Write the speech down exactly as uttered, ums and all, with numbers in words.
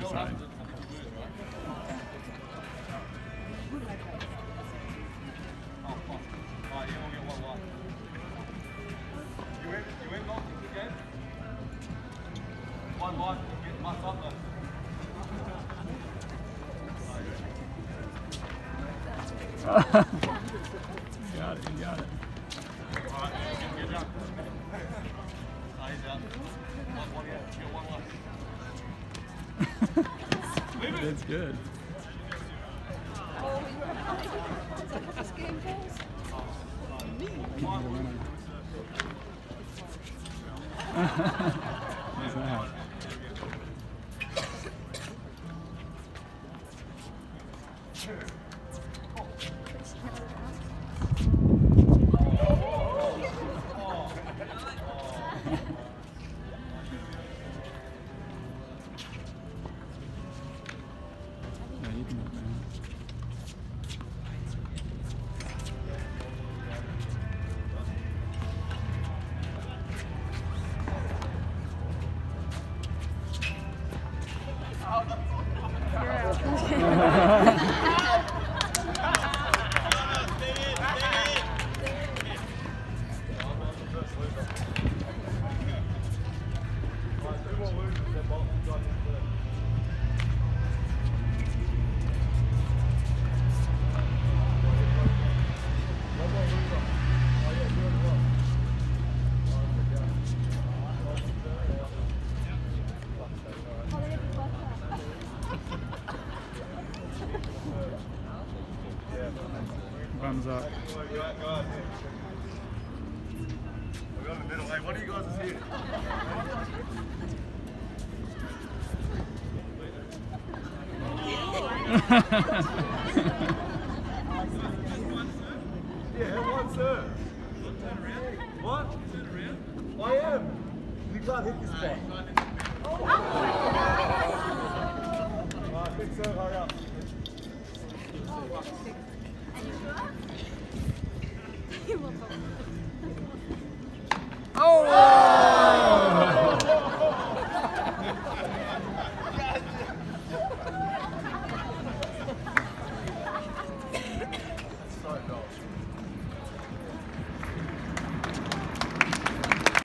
side. One line, get much up though. Got it, you got it. Alright, get down. Oh, he's out. One, one, yeah, you got one left. That's good. What's that? Yeah, you can look, man. Thumbs up. Go out, go out. We're in the middle. Hey, one of you guys is here. Yeah, one serve. What? I am. You can't hit this spot. Alright, big serve, hurry up. Oh!